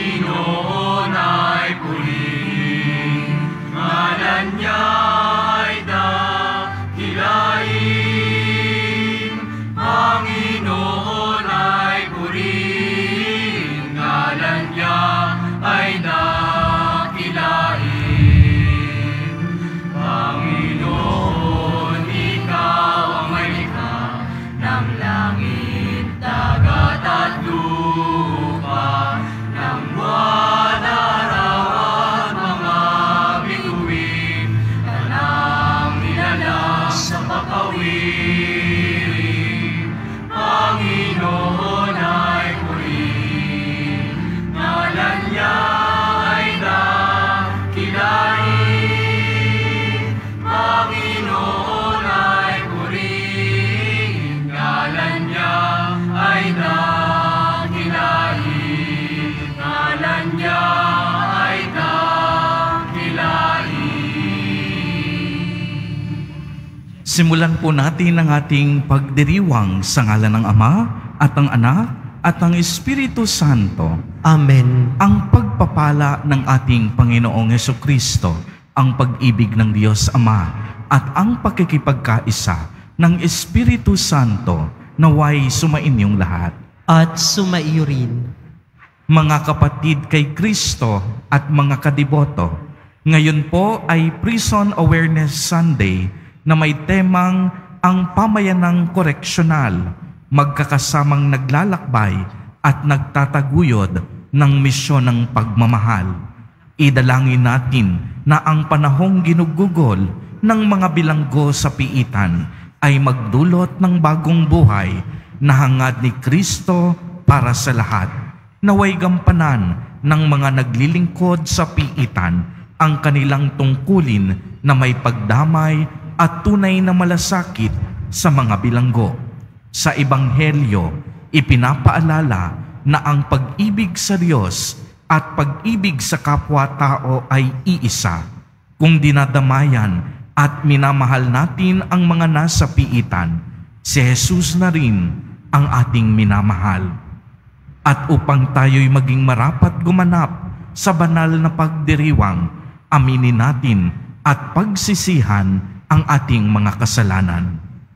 Panginoon ay purihin, ngalan niya ay dakilain. Panginoon ay purihin, ngalan niya ay dakilain. Panginoon, ikaw ang may likha ng langit, dagat at lupa, ng buwan, araw at mga bituin, tanang nilalang sa papawiri. Panginoon ay purihin, ngalan niya ay dakilain. Panginoon ay purihin, ngalan niya ay dakilain. Ngalan niya ay dakilain. Simulan po natin ang ating pagdiriwang sa ngalan ng Ama at ng Anak at ng Espiritu Santo. Amen. Ang pagpapala ng ating Panginoong Hesukristo, ang pag-ibig ng Diyos Ama at ang pakikipagkaisa ng Espiritu Santo naway sumainyong lahat. At sumaiyo rin. Mga kapatid kay Kristo at mga kadiboto, ngayon po ay Prison Awareness Sunday na may temang ang pamayanang koreksyonal, magkakasamang naglalakbay at nagtataguyod ng misyon ng pagmamahal. Idalangin natin na ang panahong ginugugol ng mga bilanggo sa piitan ay magdulot ng bagong buhay na hangad ni Kristo para sa lahat. Naway gampanan ng mga naglilingkod sa piitan ang kanilang tungkulin na may pagdamay at tunay na malasakit sa mga bilanggo. Sa Ebanghelyo, ipinapaalala na ang pag-ibig sa Diyos at pag-ibig sa kapwa-tao ay iisa. Kung dinadamayan at minamahal natin ang mga nasa piitan, si Jesus na rin ang ating minamahal. At upang tayo'y maging marapat gumanap sa banal na pagdiriwang, aminin natin at pagsisihan ang ating mga kasalanan.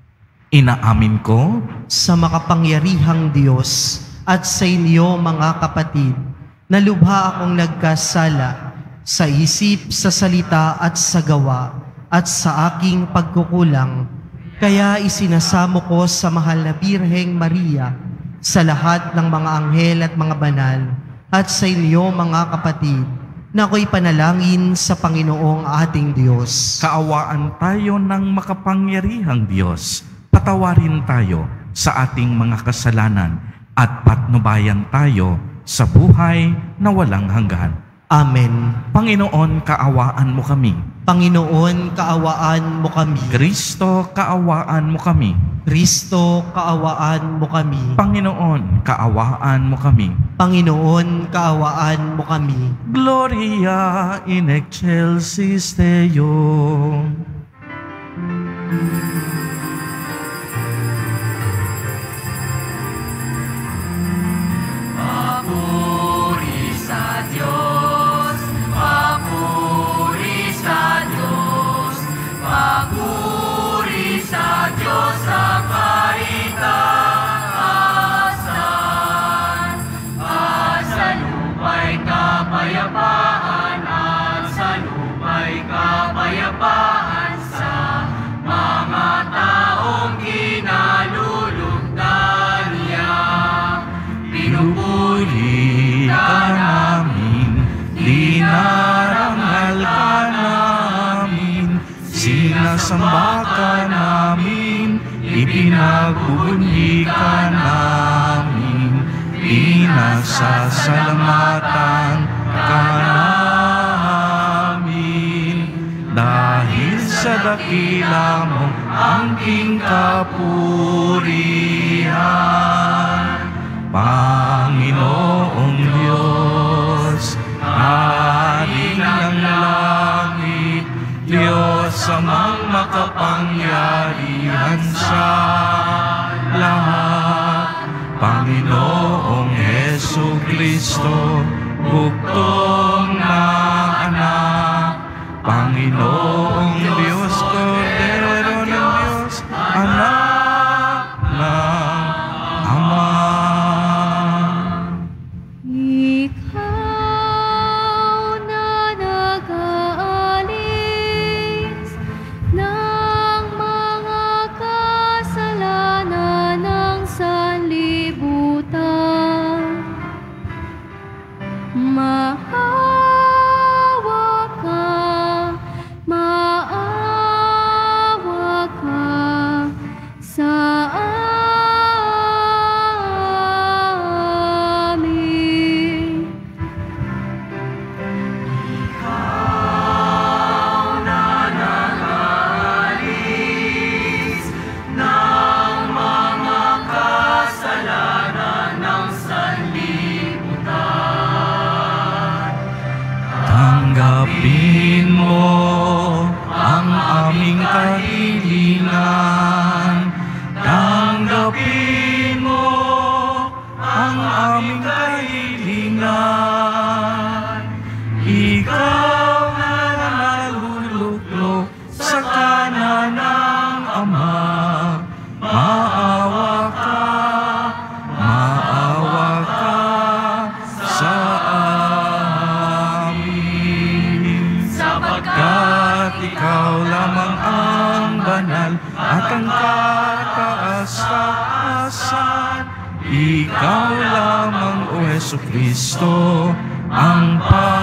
Inaamin ko Sa makapangyarihang Diyos at sa inyo mga kapatid, na lubha akong nagkasala sa isip, sa salita at sa gawa at sa aking pagkukulang. Kaya isinasamo ko sa mahal na Birheng Maria, sa lahat ng mga anghel at mga banal, at sa inyo mga kapatid, na ako'y panalangin sa Panginoong ating Diyos. kaawaan tayo ng makapangyarihang Diyos. Patawarin tayo sa ating mga kasalanan at patnubayan tayo sa buhay na walang hanggan. Amen. Panginoon, kaawaan mo kami. Panginoon, kaawaan mo kami. Kristo, kaawaan mo kami. Kristo, kaawaan mo kami. Panginoon, kaawaan mo kami. Panginoon, kaawaan mo kami. Gloria in excelsis Deo. Papuri sa Diyos, papuri sa Diyos, papuri sa Diyos sa kaitaasan. At sa lupa'y kapayapaan, at sa lupa'y kapayapaan sa mga taong kinalulugdan niya. Pinupuri ka namin, dinarangal ka namin, sinasamba ka namin, ipinagbubunyi ka namin, pinasasalamatan ka namin. Dahil sa dakila mo angking kapurihan, Panginoong Diyos, Hari ng langit, Diyos amang makapangyarihan sa lahat. Panginoong Hesukristo, bugtong na anak, Panginoong Diyos, Kordero ng Diyos, anak ng Ama. Ikaw na nag-aalis ng mga kasalanan ng sanlibutan, maawa ka sa amin. Ikaw na nag-aalis ng mga kasalanan ng sanlibutan, Tanggapin mo ang aming kahilingan. Tanggapin mo ang aming kahilingan. Ikaw na naluluklok sa kanan ng Ama. Maawa ka sa amin. Sapagkat ikaw lamang ang banal at ang kataas-taasan. Ikaw lamang, O Jesucristo, ang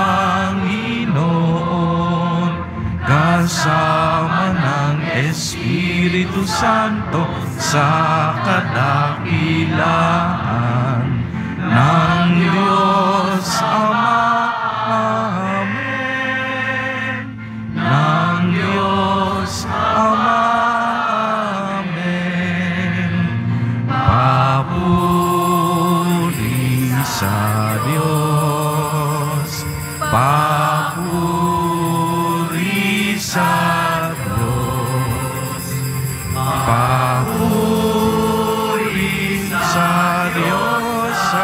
Panginoon, kasama ng Espiritu Santo sa kadakilaan ng Diyos Ama. Amen. Ng Diyos Ama. Amen. Papuri sa Diyos. Papuri sa Diyos. Papuri sa Diyos sa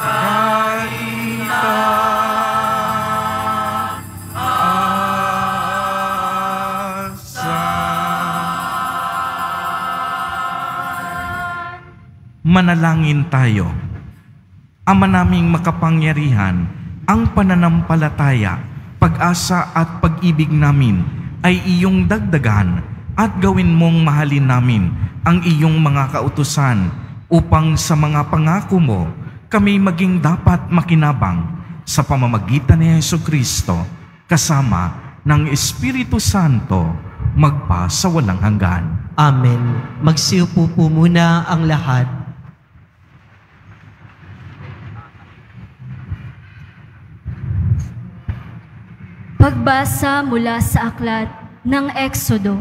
Manalangin tayo. Ama naming makapangyarihan, ang pananampalataya, pag-asa at pag-ibig namin ay iyong dagdagan at gawin mong mahalin namin ang iyong mga kautusan upang sa mga pangako mo kami maging dapat makinabang sa pamamagitan ni Jesucristo kasama ng Espiritu Santo magpa sa walang hanggan. Amen. Magsiupo po muna ang lahat. Pagbasa mula sa aklat ng Exodo.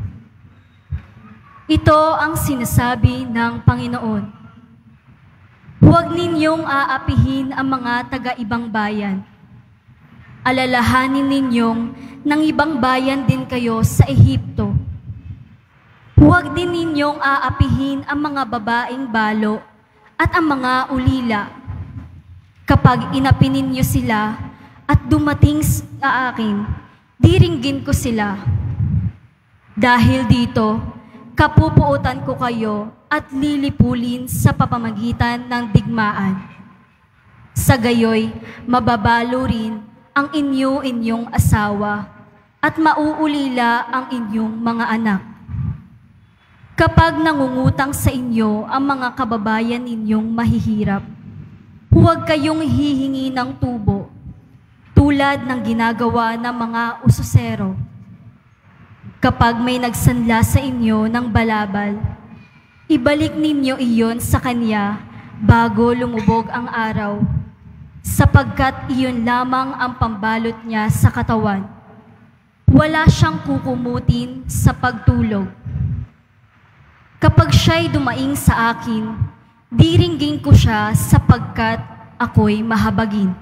Ito ang sinasabi ng Panginoon. Huwag ninyong aapihin ang mga taga-ibang bayan. Alalahanin ninyong ng ibang bayan din kayo sa Ehipto. Huwag din ninyong aapihin ang mga babaeng balo at ang mga ulila. Kapag inapi ninyo sila at dumating sa akin, diringgin ko sila. Dahil dito, kapupuutan ko kayo at lilipulin sa papamagitan ng digmaan. Sa gayoy, mababalo rin ang inyong asawa at mauulila ang inyong mga anak. Kapag nangungutang sa inyo ang mga kababayan ninyong mahihirap, huwag kayong hihingi ng tubo, tulad ng ginagawa ng mga ususero. Kapag may nagsanla sa inyo ng balabal, ibalik ninyo iyon sa kanya bago lumubog ang araw, sapagkat iyon lamang ang pambalot niya sa katawan. Wala siyang kukumutin sa pagtulog. Kapag siya'y dumaing sa akin, diringgin ko siya sapagkat ako'y mahabagin.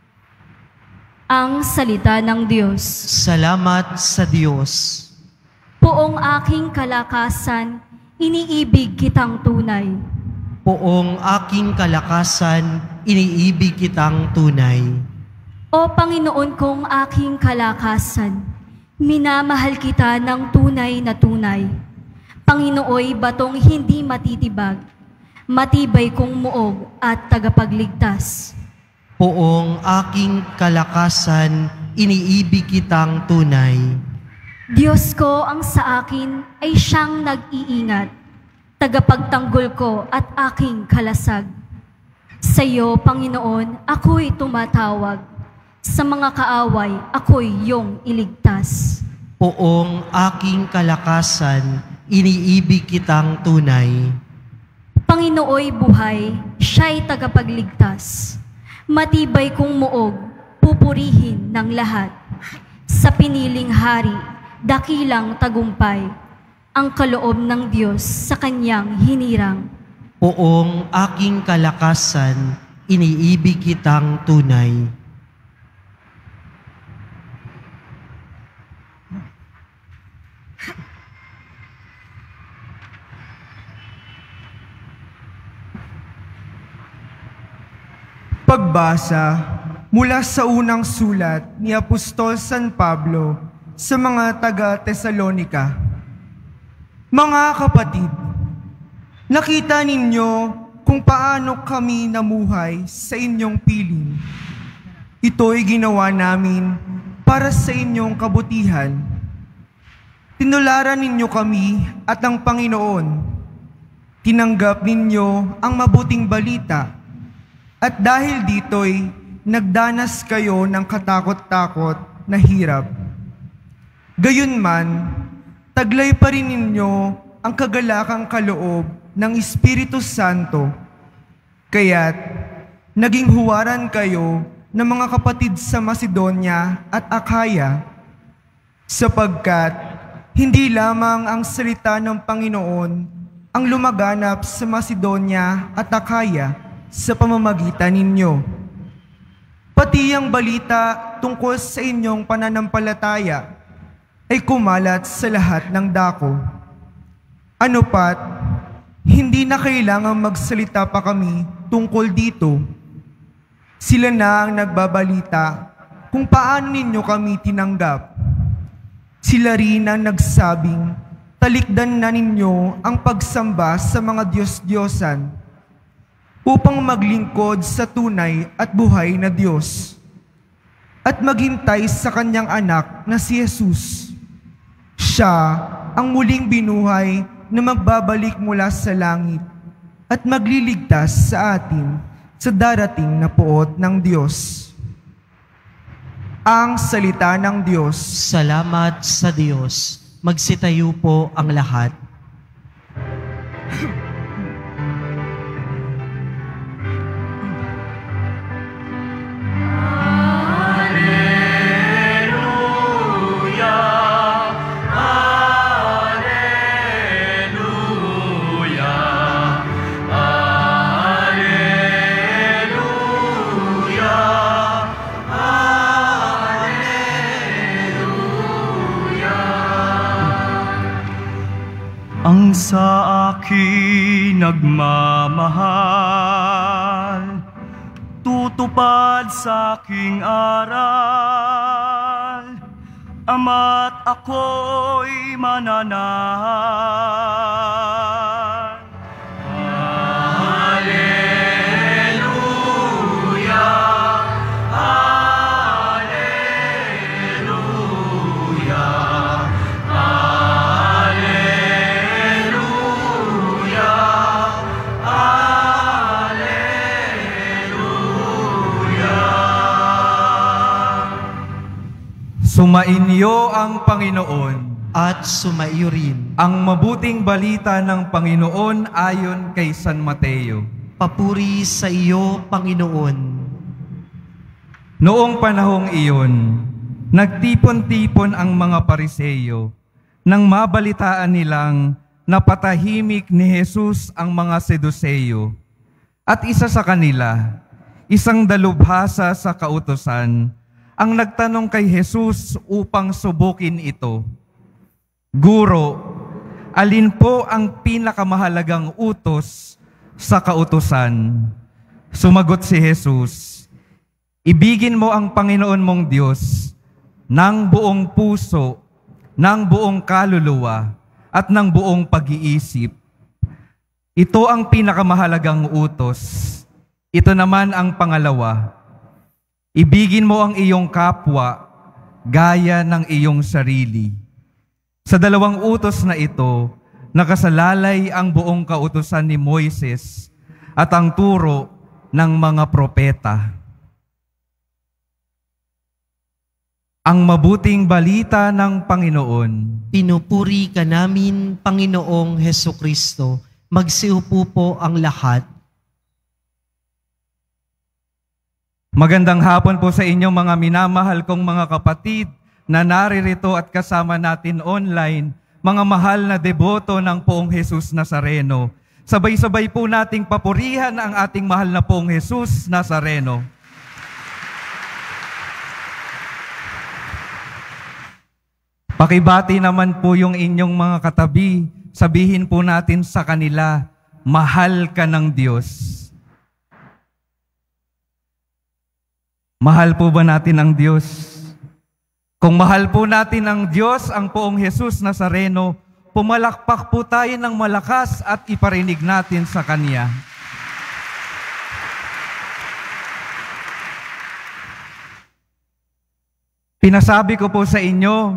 Ang salita ng Diyos. Salamat sa Diyos. Poong aking kalakasan, iniibig kitang tunay. Poong aking kalakasan, iniibig kitang tunay. O Panginoon kong aking kalakasan, minamahal kita ng tunay na tunay. Panginooy batong hindi matitibag, matibay kong muog at tagapagligtas. Poong aking kalakasan, iniibig kitang tunay. Diyos ko ang sa akin ay siyang nag-iingat, tagapagtanggol ko at aking kalasag. Sa iyo, Panginoon, ako'y tumatawag. Sa mga kaaway, ako'y iyong iligtas. Poong aking kalakasan, iniibig kitang tunay. Panginooy buhay, siya'y tagapagligtas. Matibay kong muog, pupurihin ng lahat. Sa piniling hari, dakilang tagumpay, ang kaloob ng Diyos sa kanyang hinirang. Poong aking kalakasan, iniibig kitang tunay. Pagbasa mula sa unang sulat ni Apostol San Pablo sa mga taga-Tesalonika. Mga kapatid, nakita ninyo kung paano kami namuhay sa inyong piling. Ito'y ginawa namin para sa inyong kabutihan. Tinularan ninyo kami at ang Panginoon. Tinanggap ninyo ang mabuting balita. At dahil dito'y nagdanas kayo ng katakot-takot na hirap. Gayunman, taglay pa rin ninyo ang kagalakang kaloob ng Espiritu Santo. Kaya't naging huwaran kayo ng mga kapatid sa Macedonia at Akaya, sapagkat hindi lamang ang salita ng Panginoon ang lumaganap sa Macedonia at Akaya sa pamamagitan ninyo. Pati ang balita tungkol sa inyong pananampalataya ay kumalat sa lahat ng dako. Ano pat, hindi na kailangang magsalita pa kami tungkol dito. Sila na ang nagbabalita kung paano ninyo kami tinanggap. Sila rin ang nagsabing talikdan na ninyo ang pagsamba sa mga Diyos-Diyosan upang maglingkod sa tunay at buhay na Diyos at maghintay sa kanyang anak na si Jesus. Siya ang muling binuhay na magbabalik mula sa langit at magliligtas sa atin sa darating na puot ng Diyos. Ang salita ng Diyos. Salamat sa Diyos. Magsitayo po ang lahat. Ang sa akin nagmamahal, tutupad sa aking aral, Ama't ako'y mananahan. Sumainyo ang Panginoon. At sumaiyo rin. Ang mabuting balita ng Panginoon ayon kay San Mateo. Papuri sa iyo, Panginoon. Noong panahong iyon, nagtipon-tipon ang mga Pariseyo nang mabalitaan nilang napatahimik ni Jesus ang mga Seduseyo. At isa sa kanila, isang dalubhasa sa kautusan, ang nagtanong kay Jesus upang subukin ito, Guro, alin po ang pinakamahalagang utos sa kautusan? Sumagot si Jesus, Ibigin mo ang Panginoon mong Diyos ng buong puso, ng buong kaluluwa, at ng buong pag-iisip. Ito ang pinakamahalagang utos. Ito naman ang pangalawa. Ibigin mo ang iyong kapwa gaya ng iyong sarili. Sa dalawang utos na ito, nakasalalay ang buong kautusan ni Moises at ang turo ng mga propeta. Ang mabuting balita ng Panginoon. Pinupuri ka namin, Panginoong Hesukristo. Magsiupo po ang lahat. Magandang hapon po sa inyong mga minamahal kong mga kapatid na naririto at kasama natin online, mga mahal na deboto ng Poong Jesus Nazareno. Sabay-sabay po nating papurihan ang ating mahal na Poong Jesus Nazareno. Pakibati naman po yung inyong mga katabi. Sabihin po natin sa kanila, mahal ka ng Diyos. Mahal po ba natin ang Diyos? Kung mahal po natin ang Diyos, ang Poong Jesus Nazareno, pumalakpak po tayo ng malakas at iparinig natin sa Kanya. Pinasabi ko po sa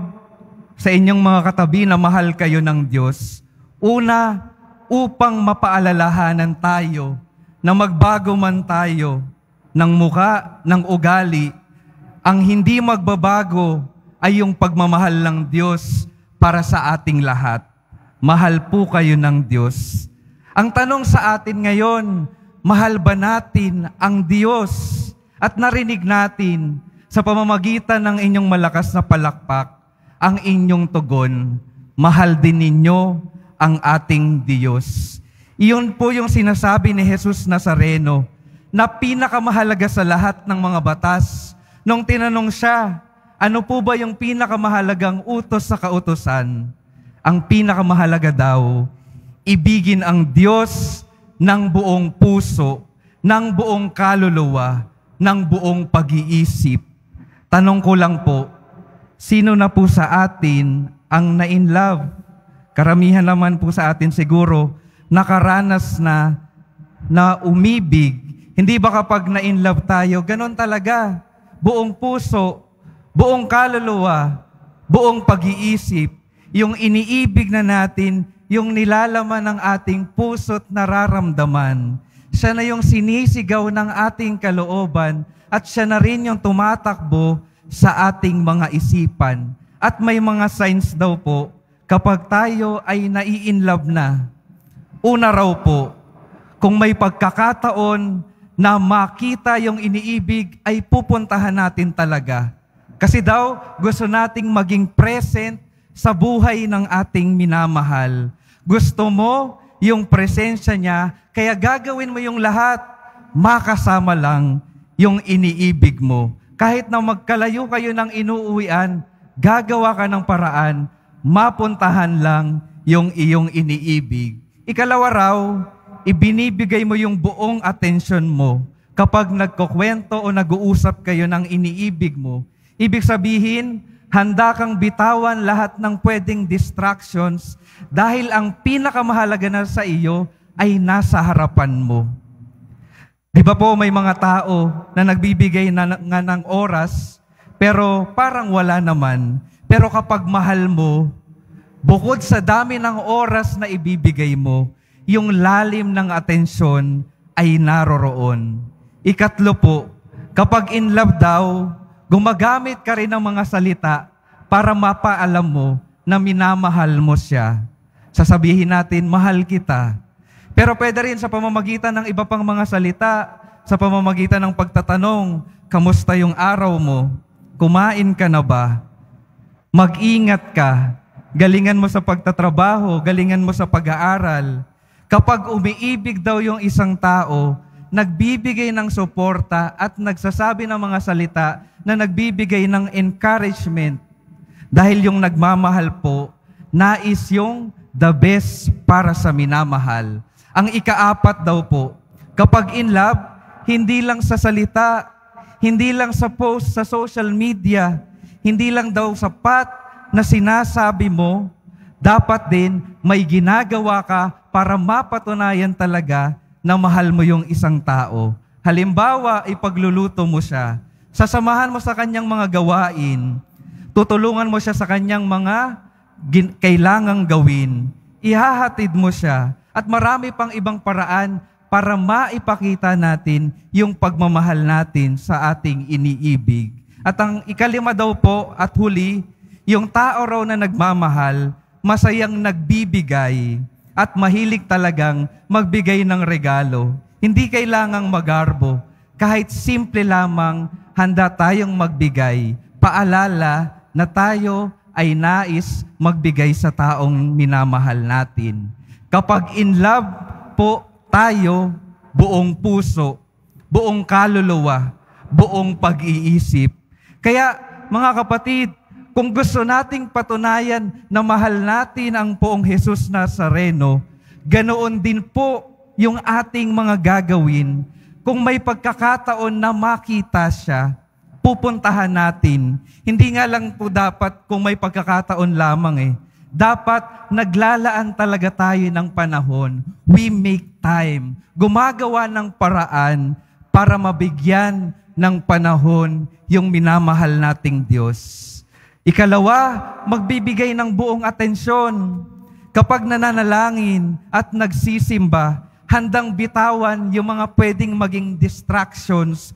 inyong mga katabi na mahal kayo ng Diyos. Una, upang mapaalalahanan tayo na magbago man tayo ng muka, ng ugali, ang hindi magbabago ay yung pagmamahal ng Diyos para sa ating lahat. Mahal po kayo ng Diyos. Ang tanong sa atin ngayon, mahal ba natin ang Diyos? At narinig natin sa pamamagitan ng inyong malakas na palakpak, ang inyong tugon, mahal din ninyo ang ating Diyos. Iyon po yung sinasabi ni Jesus Nazareno na pinakamahalaga sa lahat ng mga batas. Nung tinanong siya, ano po ba yung pinakamahalagang utos sa kautusan? Ang pinakamahalaga daw, ibigin ang Diyos ng buong puso, ng buong kaluluwa, ng buong pag-iisip. Tanong ko lang po, sino na po sa atin ang na-in-love? Karamihan naman po sa atin siguro nakaranas na umibig. Hindi ba kapag na-in-love tayo, ganon talaga? Buong puso, buong kaluluwa, buong pag-iisip, yung iniibig na natin, yung nilalaman ng ating puso't nararamdaman. Siya na yung sinisigaw ng ating kalooban at siya na rin yung tumatakbo sa ating mga isipan. At may mga signs daw po kapag tayo ay nai-inlove na. Una raw po, kung may pagkakataon na makita yung iniibig, ay pupuntahan natin talaga. Kasi daw, gusto nating maging present sa buhay ng ating minamahal. Gusto mo yung presensya niya, kaya gagawin mo yung lahat, makasama lang yung iniibig mo. Kahit na magkalayo kayo ng inuuwian, gagawa ka ng paraan, mapuntahan lang yung iyong iniibig. Ikalawa raw, ibinibigay mo yung buong atensyon mo kapag nagkukwento o nag-uusap kayo ng iniibig mo. Ibig sabihin, handa kang bitawan lahat ng pwedeng distractions dahil ang pinakamahalaga na sa iyo ay nasa harapan mo. Di ba po may mga tao na nagbibigay nga ng oras, pero parang wala naman. Pero kapag mahal mo, bukod sa dami ng oras na ibibigay mo, yung lalim ng atensyon ay naroroon. Ikatlo po, kapag in love daw, gumagamit ka rin ng mga salita para mapaalam mo na minamahal mo siya. Sasabihin natin, mahal kita. Pero pwede rin sa pamamagitan ng iba pang mga salita, sa pamamagitan ng pagtatanong, kamusta yung araw mo? Kumain ka na ba? Mag-ingat ka. Galingan mo sa pagtatrabaho, galingan mo sa pag-aaral. Kapag umiibig daw yung isang tao, nagbibigay ng suporta at nagsasabi ng mga salita na nagbibigay ng encouragement. Dahil yung nagmamahal po, nais yung the best para sa minamahal. Ang ikaapat daw po, kapag in love, hindi lang sa salita, hindi lang sa post sa social media, hindi lang daw sapat na sinasabi mo, dapat din may ginagawa ka para mapatunayan talaga na mahal mo yung isang tao. Halimbawa, ipagluluto mo siya, sasamahan mo sa kanyang mga gawain, tutulungan mo siya sa kanyang mga kailangang gawin, ihahatid mo siya, at marami pang ibang paraan para maipakita natin yung pagmamahal natin sa ating iniibig. At ang ikalima daw po at huli, yung tao raw na nagmamahal, masayang nagbibigay at mahilig talagang magbigay ng regalo. Hindi kailangang magarbo. Kahit simple lamang, handa tayong magbigay. Paalala na tayo ay nais magbigay sa taong minamahal natin. Kapag in love po tayo, buong puso, buong kaluluwa, buong pag-iisip. Kaya mga kapatid, kung gusto nating patunayan na mahal natin ang poong Jesus Nazareno, ganoon din po yung ating mga gagawin. Kung may pagkakataon na makita siya, pupuntahan natin. Hindi nga lang po dapat kung may pagkakataon lamang Dapat naglalaan talaga tayo ng panahon. We make time. Gumagawa ng paraan para mabigyan ng panahon yung minamahal nating Diyos. Ikalawa, magbibigay ng buong atensyon. Kapag nananalangin at nagsisimba, handang bitawan yung mga pwedeng maging distractions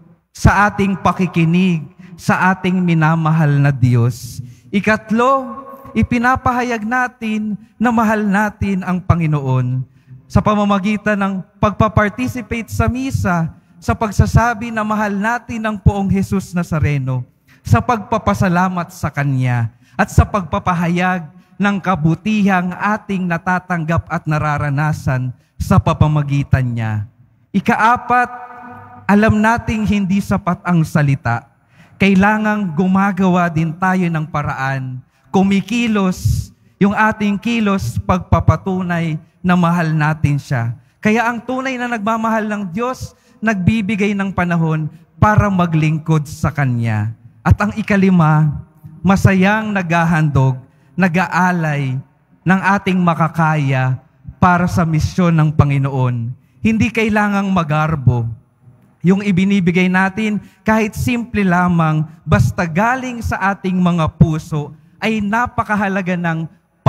sa ating pakikinig, sa ating minamahal na Diyos. Ikatlo, ipinapahayag natin na mahal natin ang Panginoon sa pamamagitan ng pagpaparticipate sa misa, sa pagsasabi na mahal natin ang poong Jesus Nazareno, sa pagpapasalamat sa Kanya, at sa pagpapahayag ng kabutihang ating natatanggap at nararanasan sa pamamagitan niya. Ikaapat, alam nating hindi sapat ang salita. Kailangang gumagawa din tayo ng paraan, kumikilos, yung ating kilos pagpapatunay na mahal natin siya. Kaya ang tunay na nagmamahal ng Diyos, nagbibigay ng panahon para maglingkod sa Kanya. At ang ikalima, masayang naghahandog, nag-aalay ng ating makakaya para sa misyon ng Panginoon. Hindi kailangang magarbo. Yung ibinibigay natin, kahit simple lamang, basta galing sa ating mga puso, ay napakahalaga ng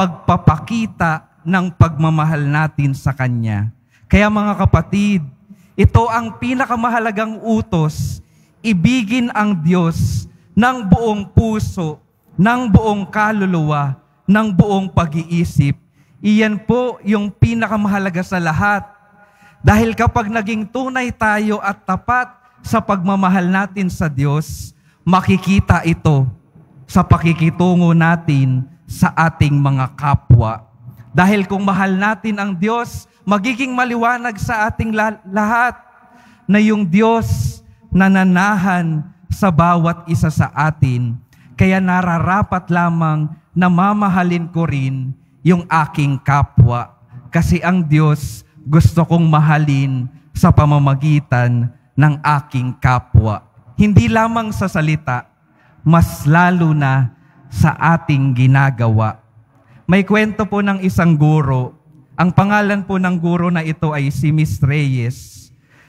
pagpapakita ng pagmamahal natin sa Kanya. Kaya mga kapatid, ito ang pinakamahalagang utos, ibigin ang Diyos ng buong puso, ng buong kaluluwa, ng buong pag-iisip. Iyan po yung pinakamahalaga sa lahat. Dahil kapag naging tunay tayo at tapat sa pagmamahal natin sa Diyos, makikita ito sa pakikitungo natin sa ating mga kapwa. Dahil kung mahal natin ang Diyos, magiging maliwanag sa ating lahat na yung Diyos nananahan sa bawat isa sa atin. Kaya nararapat lamang na mamahalin ko rin yung aking kapwa. Kasi ang Diyos gusto kong mahalin sa pamamagitan ng aking kapwa. Hindi lamang sa salita, mas lalo na sa ating ginagawa. May kwento po ng isang guro. Ang pangalan po ng guro na ito ay si Miss Reyes.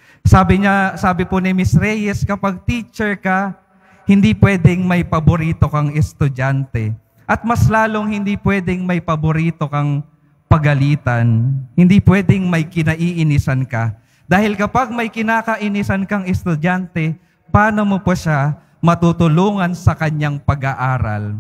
Sabi po ni Miss Reyes, kapag teacher ka, hindi pwedeng may paborito kang estudyante. At mas lalong hindi pwedeng may paborito kang pagalitan. Hindi pwedeng may kinaiinisan ka. Dahil kapag may kinakainisan kang estudyante, paano mo po siya matutulungan sa kanyang pag-aaral?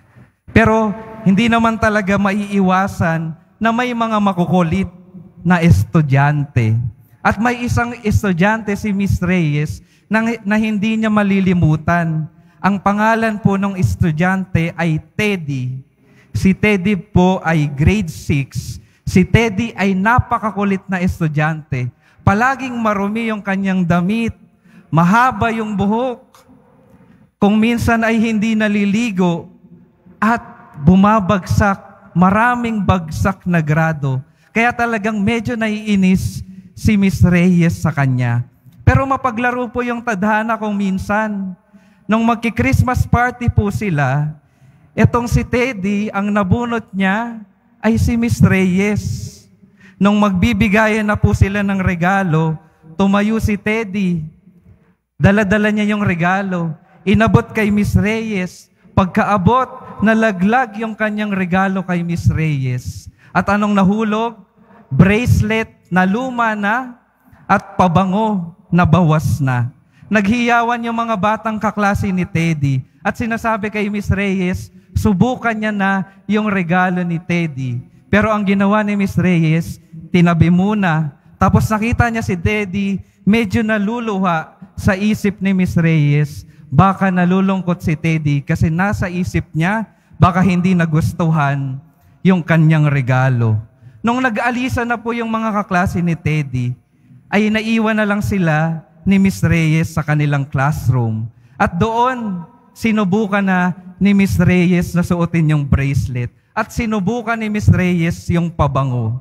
Pero hindi naman talaga maiiwasan na may mga makukulit na estudyante. At may isang estudyante si Miss Reyes na hindi niya malilimutan. Ang pangalan po ng estudyante ay Teddy. Si Teddy po ay grade 6. Si Teddy ay napakakulit na estudyante. Palaging marumi yung kanyang damit, mahaba yung buhok. Kung minsan ay hindi naliligo at bumabagsak, maraming bagsak na grado. Kaya talagang medyo naiinis si Miss Reyes sa kanya. Pero mapaglaro po yung tadhana kung minsan. Nung magki-Christmas party po sila, etong si Teddy, ang nabunot niya ay si Miss Reyes. Nung magbibigayan na po sila ng regalo, tumayo si Teddy. Dala-dala niya yung regalo. Inabot kay Miss Reyes. Pagkaabot, nalaglag yung kanyang regalo kay Miss Reyes. At anong nahulog? Bracelet na luma na at pabango na bawas na. Naghiyawan yung mga batang kaklase ni Teddy at sinasabi kay Miss Reyes, subukan niya na yung regalo ni Teddy. Pero ang ginawa ni Miss Reyes, tinabi muna. Tapos nakita niya si Teddy, medyo naluluha sa isip ni Miss Reyes. Baka nalulungkot si Teddy kasi nasa isip niya, baka hindi nagustuhan yung kanyang regalo. Nung nag-alisa na po yung mga kaklase ni Teddy, ay naiwan na lang sila ni Miss Reyes sa kanilang classroom. At doon, sinubukan na ni Miss Reyes na suotin yung bracelet. At sinubukan ni Miss Reyes yung pabango.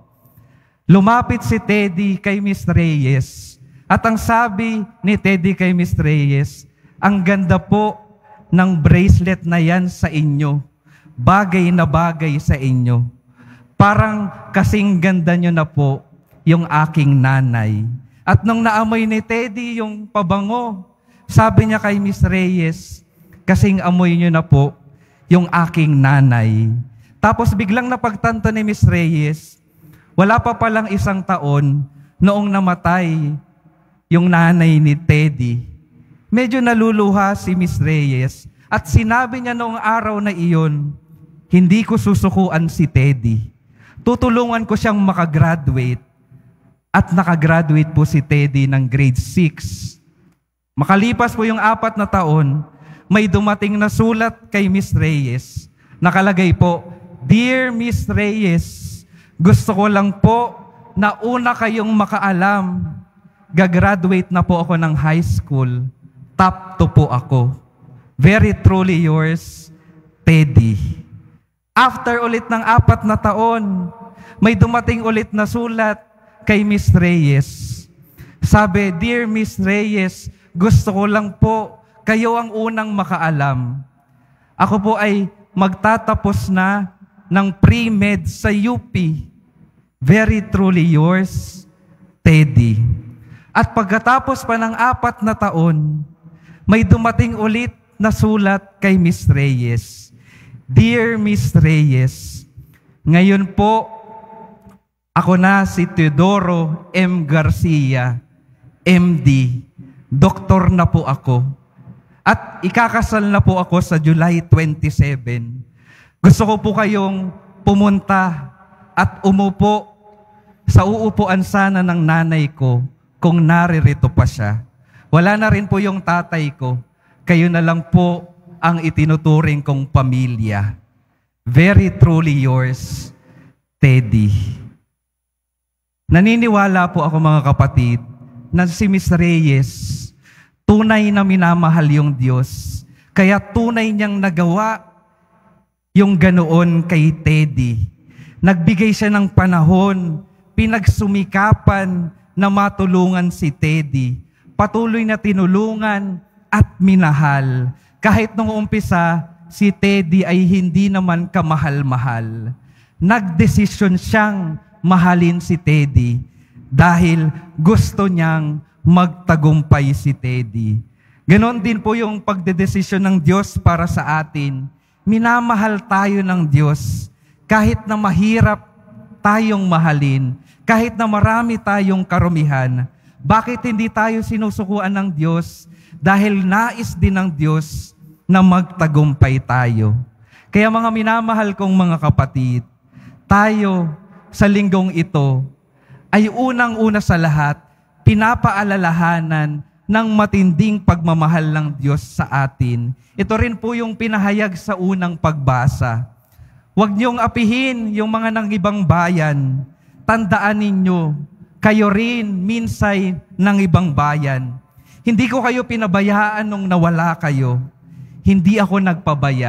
Lumapit si Teddy kay Miss Reyes. At ang sabi ni Teddy kay Miss Reyes, ang ganda po ng bracelet na yan sa inyo. Bagay na bagay sa inyo. Parang kasing ganda nyo na po yung aking nanay. At nung naamoy ni Teddy yung pabango, sabi niya kay Miss Reyes, kasing amoy nyo na po yung aking nanay. Tapos biglang napagtanto ni Miss Reyes, wala pa palang 1 taon noong namatay yung nanay ni Teddy. Medyo naluluha si Miss Reyes at sinabi niya noong araw na iyon, hindi ko susukuan si Teddy. Tutulungan ko siyang makagraduate. At nakagraduate po si Teddy ng grade 6. Makalipas po yung 4 na taon, may dumating na sulat kay Miss Reyes. Nakalagay po, Dear Miss Reyes, gusto ko lang po na una kayong makaalam. Gagraduate na po ako ng high school. Top 2 po ako. Very truly yours, Teddy. After ulit ng 4 na taon, may dumating ulit na sulat kay Miss Reyes. Sabi, Dear Miss Reyes, gusto ko lang po kayo ang unang makaalam. Ako po ay magtatapos na ng pre-med sa UP. Very truly yours, Teddy. At pagkatapos pa ng 4 na taon, may dumating ulit na sulat kay Miss Reyes. Dear Miss Reyes, ngayon po, ako na si Teodoro M. Garcia, MD. Doktor na po ako. At ikakasal na po ako sa July 27. Gusto ko po kayong pumunta at umupo sa uupuan sana ng nanay ko kung naririto pa siya. Wala na rin po yung tatay ko. Kayo na lang po ang itinuturing kong pamilya. Very truly yours, Teddy. Naniniwala po ako mga kapatid na si Miss Reyes, tunay na minamahal yung Diyos. Kaya tunay niyang nagawa yung ganoon kay Teddy. Nagbigay siya ng panahon, pinagsumikapan na matulungan si Teddy. Patuloy na tinulungan at minahal. Kahit nung umpisa, si Teddy ay hindi naman kamahal-mahal. Nagdesisyon siyang mahalin si Teddy dahil gusto niyang magtagumpay si Teddy. Ganon din po yung pagdedesisyon ng Diyos para sa atin. Minamahal tayo ng Diyos kahit na mahirap tayong mahalin, kahit na marami tayong karumihan. Bakit hindi tayo sinusukuan ng Diyos? Dahil nais din ng Diyos na magtagumpay tayo. Kaya mga minamahal kong mga kapatid, tayo sa linggong ito ay unang-una sa lahat, pinapaalalahanan ng matinding pagmamahal ng Diyos sa atin. Ito rin po yung pinahayag sa unang pagbasa. Huwag niyong apihin yung mga ng ibang bayan. Tandaan ninyo, kayo rin minsay ng ibang bayan. Hindi ko kayo pinabayaan nung nawala kayo. Hindi ako nagpabaya.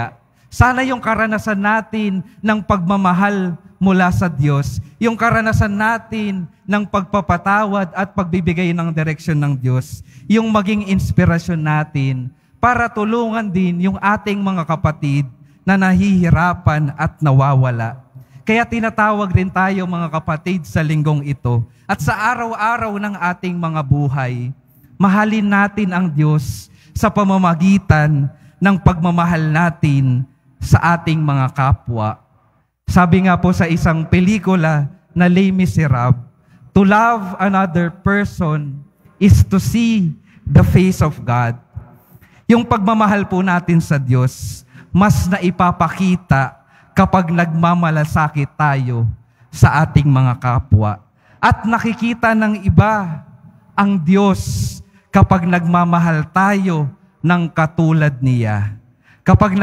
Sana yung karanasan natin ng pagmamahal mula sa Diyos, yung karanasan natin ng pagpapatawad at pagbibigay ng direksyon ng Diyos, yung maging inspirasyon natin para tulungan din yung ating mga kapatid na nahihirapan at nawawala. Kaya tinatawag rin tayo mga kapatid sa linggong ito at sa araw-araw ng ating mga buhay, mahalin natin ang Diyos sa pamamagitan ng pagmamahal natin sa ating mga kapwa. Sabi nga po sa isang pelikula na Les Miserables, to love another person is to see the face of God. Yung pagmamahal po natin sa Diyos, mas naipapakita kapag nagmamalasakit tayo sa ating mga kapwa. At nakikita ng iba ang Diyos kapag nagmamahal tayo ng katulad niya. Kapag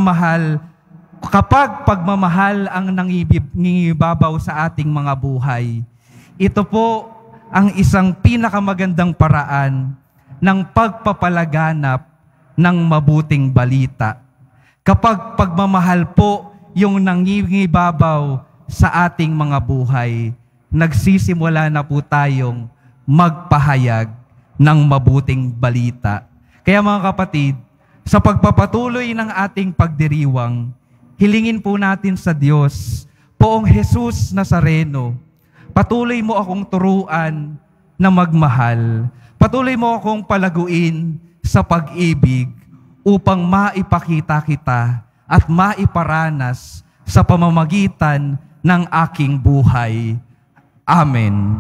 pagmamahal ang nangibabaw sa ating mga buhay, ito po ang isang pinakamagandang paraan ng pagpapalaganap ng mabuting balita. Kapag pagmamahal po yung nangingibabaw sa ating mga buhay, nagsisimula na po tayong magpahayag ng mabuting balita. Kaya mga kapatid, sa pagpapatuloy ng ating pagdiriwang, hilingin po natin sa Diyos, Poong Jesus Nazareno, patuloy mo akong turuan na magmahal. Patuloy mo akong palaguin sa pag-ibig upang maipakita kita at maiparanas sa pamamagitan ng aking buhay. Amen.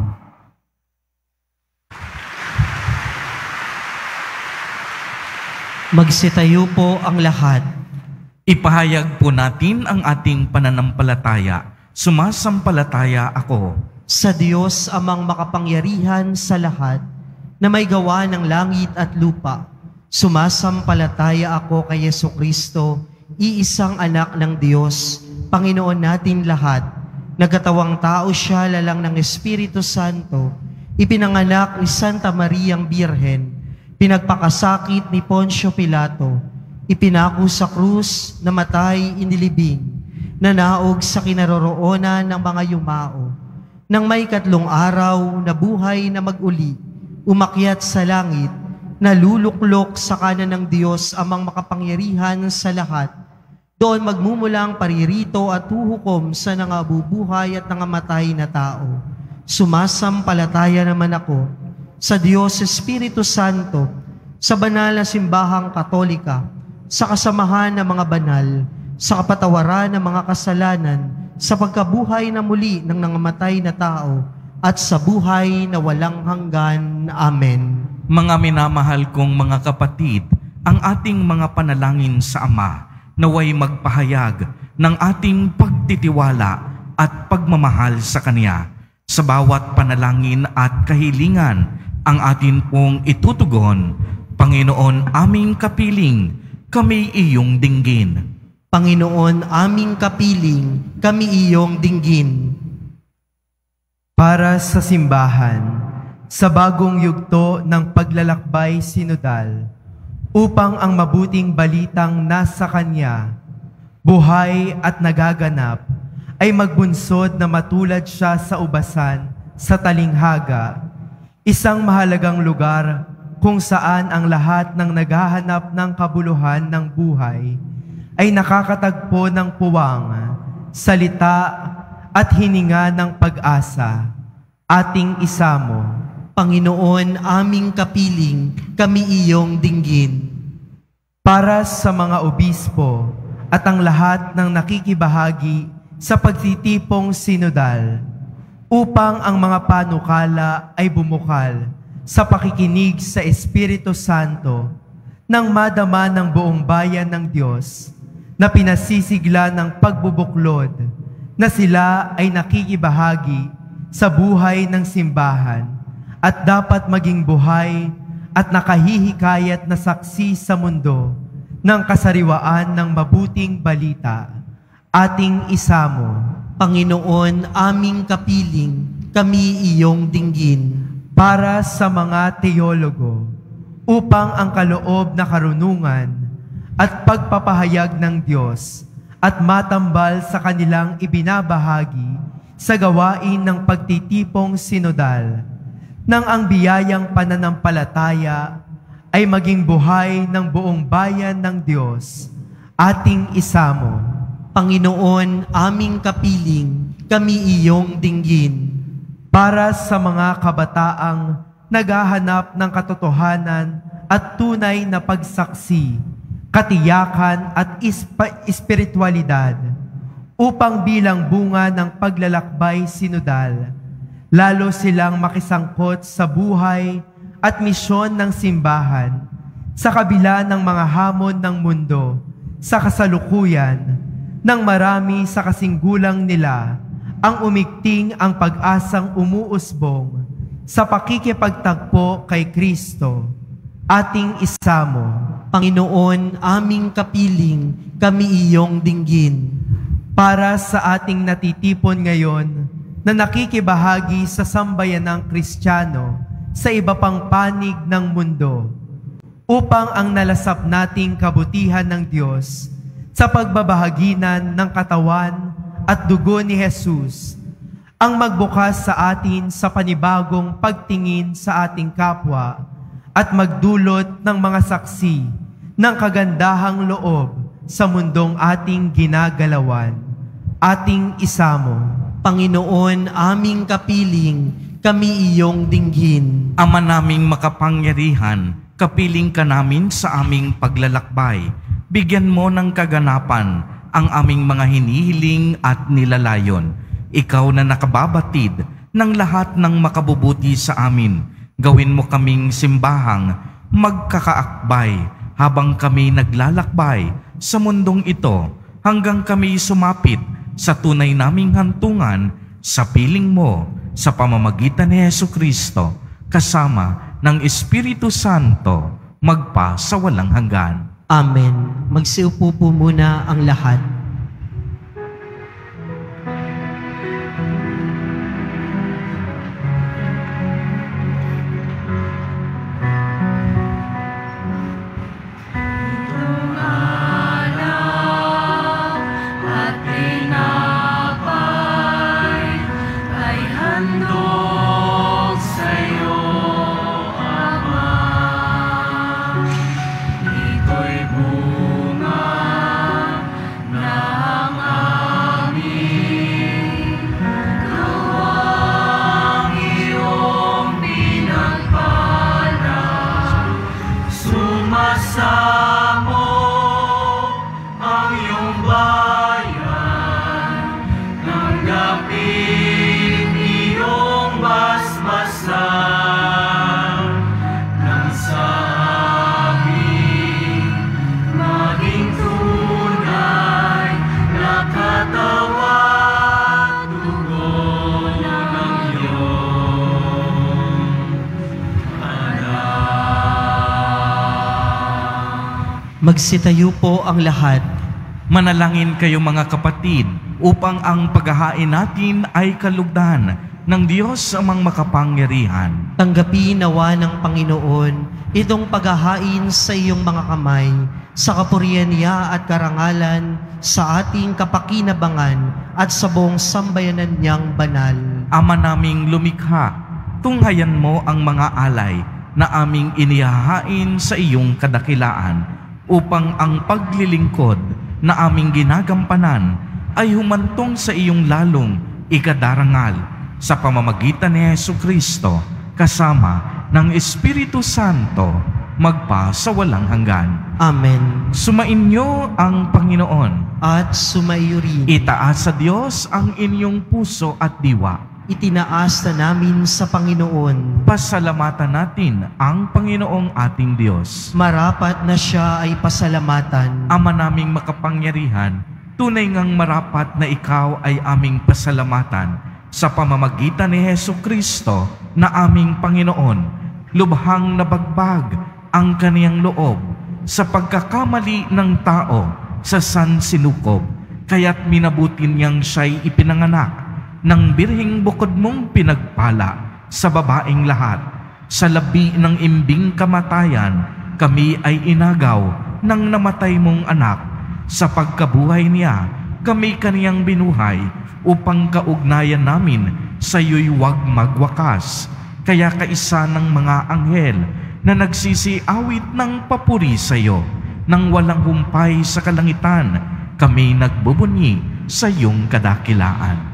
Magsitayo po ang lahat. Ipahayag po natin ang ating pananampalataya. Sumasampalataya ako Sa Diyos amang makapangyarihan sa lahat, na may gawa ng langit at lupa. Sumasampalataya ako kay Jesucristo, iisang anak ng Diyos, Panginoon natin lahat. Nagkatawang tao siya lalang ng Espiritu Santo, ipinanganak ni Santa Mariang Birhen, pinagpakasakit ni Poncio Pilato, ipinako sa krus, namatay, inilibing, nanaog sa kinaroroonan ng mga yumao. Nang may 3 araw, nabuhay na mag-uli, umakyat sa langit, naluluklok sa kanan ng Diyos amang makapangyarihan sa lahat. Doon magmumulang paririto at huhukom sa nangabubuhay at nangamatay na tao. Sumasampalataya naman ako sa Diyos Espiritu Santo, sa banal na simbahang Katolika, sa kasamahan ng mga banal, sa kapatawaran ng mga kasalanan, sa pagkabuhay na muli ng nangamatay na tao, at sa buhay na walang hanggan. Amen. Mga minamahal kong mga kapatid, ang ating mga panalangin sa Ama naway magpahayag ng ating pagtitiwala at pagmamahal sa Kanya. Sa bawat panalangin at kahilingan, ang atin pong itutugon. Panginoon aming kapiling, kami iyong dinggin. Panginoon aming kapiling, kami iyong dinggin. Para sa simbahan, sa bagong yugto ng paglalakbay sinodal, upang ang mabuting balitang nasa Kanya, buhay at nagaganap, ay magbunsod na matulad siya sa ubasan, sa talinghaga, isang mahalagang lugar kung saan ang lahat ng naghahanap ng kabuluhan ng buhay ay nakakatagpo ng puwang, salita at hininga ng pag-asa. Ating isamo. Panginoon aming kapiling, kami iyong dinggin. Para sa mga obispo at ang lahat ng nakikibahagi sa pagtitipong sinodal, upang ang mga panukala ay bumukal sa pakikinig sa Espiritu Santo, nang madama ng buong bayan ng Diyos na pinasisigla ng pagbubuklod, na sila ay nakikibahagi sa buhay ng simbahan at dapat maging buhay at nakahihikayat na saksi sa mundo ng kasariwaan ng mabuting balita. Ating isamo. Panginoon aming kapiling, kami iyong dinggin. Para sa mga teologo, upang ang kaloob na karunungan at pagpapahayag ng Diyos at matambal sa kanilang ibinabahagi sa gawain ng pagtitipong sinodal, nang ang biyayang pananampalataya ay maging buhay ng buong bayan ng Diyos, ating isamo. Panginoon, aming kapiling, kami iyong dinggin. Para sa mga kabataang naghahanap ng katotohanan at tunay na pagsaksi, katiyakan at espiritualidad, upang bilang bunga ng paglalakbay sinodal, lalo silang makisangkot sa buhay at misyon ng simbahan sa kabila ng mga hamon ng mundo sa kasalukuyan, nang marami sa kasinggulang nila ang umigting ang pag-asang umuusbong sa pakikipagtagpo kay Kristo, ating isamo. Panginoon, aming kapiling, kami iyong dinggin. Para sa ating natitipon ngayon na nakikibahagi sa sambayanang Kristiyano sa iba pang panig ng mundo, upang ang nalasap nating kabutihan ng Diyos sa pagbabahaginan ng katawan at dugo ni Jesus ang magbukas sa atin sa panibagong pagtingin sa ating kapwa at magdulot ng mga saksi ng kagandahang loob sa mundong ating ginagalawan, ating isamo. Panginoon, aming kapiling, kami iyong dinggin. Ama naming makapangyarihan, kapiling ka namin sa aming paglalakbay. Bigyan mo ng kaganapan ang aming mga hinihiling at nilalayon. Ikaw na nakababatid ng lahat ng makabubuti sa amin. Gawin mo kaming simbahang magkakaakbay habang kami naglalakbay sa mundong ito hanggang kami sumapit sa tunay naming hantungan sa piling mo sa pamamagitan ni Jesucristo kasama ng Espiritu Santo magpa sa walang hanggan. Amen. Magsiupo po muna ang lahat. Magsitayo po ang lahat. Manalangin kayo mga kapatid upang ang paghahain natin ay kalugdan ng Diyos amang makapangyarihan. Tanggapin nawa ng Panginoon itong paghahain sa iyong mga kamay, sa kapurihan niya at karangalan, sa ating kapakinabangan at sa buong sambayanan niyang banal. Ama naming lumikha, tunghayan mo ang mga alay na aming inihahain sa iyong kadakilaan, upang ang paglilingkod na aming ginagampanan ay humantong sa iyong lalong ikadarangal sa pamamagitan ni Jesucristo kasama ng Espiritu Santo magpa sa walang hanggan. Amen. Sumainyo ang Panginoon. At sumaiyo rin. Itaas sa Diyos ang inyong puso at diwa. Itinaas na namin sa Panginoon. Pasalamatan natin ang Panginoong ating Diyos. Marapat na siya ay pasalamatan. Ama naming makapangyarihan, tunay ngang marapat na ikaw ay aming pasalamatan sa pamamagitan ni Jesucristo na aming Panginoon. Lubhang nabagbag ang kaniyang loob sa pagkakamali ng tao sa sansinukob, kaya't minabuti niyang siya'y ipinanganak ng birhing bukod mong pinagpala sa babaeng lahat. Sa labi ng imbing kamatayan, kami ay inagaw ng namatay mong anak. Sa pagkabuhay niya, kami kaniyang binuhay upang kaugnayan namin sa iyo'y huwag magwakas. Kaya kaisa ng mga anghel na nagsisiawit ng papuri sa iyo, nang walang humpay sa kalangitan, kami nagbubunyi sa iyong kadakilaan.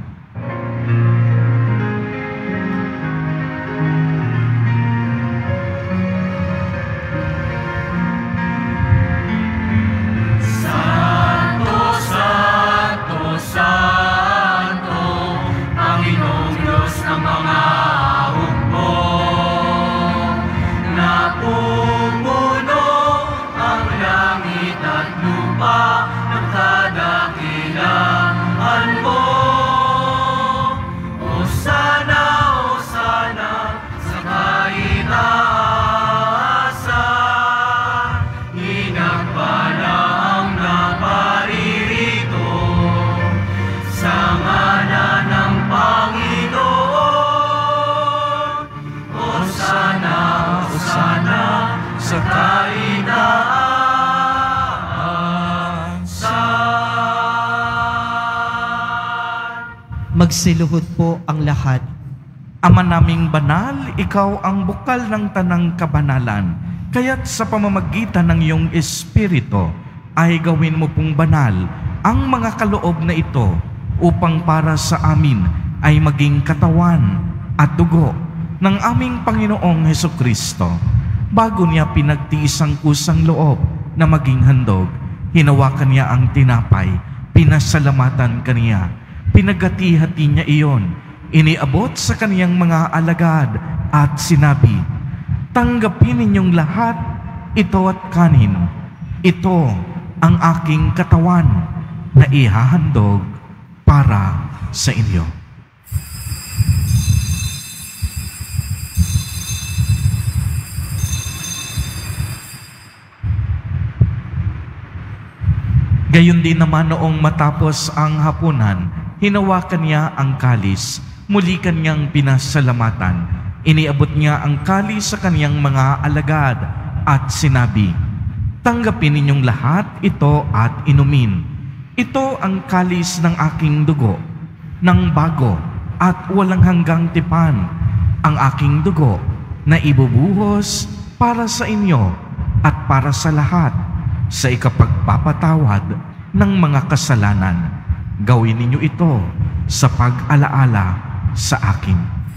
Magsiluhod po ang lahat. Ama naming banal, ikaw ang bukal ng tanang kabanalan. Kaya't sa pamamagitan ng iyong Espiritu ay gawin mo pong banal ang mga kaloob na ito upang para sa amin ay maging katawan at dugo ng aming Panginoong Hesukristo. Bago niya pinagtiis ang kusang loob na maging handog, hinawakan niya ang tinapay, pinasalamatan kaniya, pinagati-hati niya iyon, iniabot sa kaniyang mga alagad at sinabi, "Tanggapin ninyong lahat ito at kanin. Ito ang aking katawan na ihahandog para sa inyo." Gayon din naman noong matapos ang hapunan, hinawakan niya ang kalis, muli kanyang pinasalamatan. Iniabot niya ang kalis sa kaniyang mga alagad at sinabi, "Tanggapin ninyong lahat ito at inumin. Ito ang kalis ng aking dugo, ng bago at walang hanggang tipan, ang aking dugo na ibubuhos para sa inyo at para sa lahat sa ikapagpapatawad ng mga kasalanan. Gawin ninyo ito sa pag-alaala sa akin."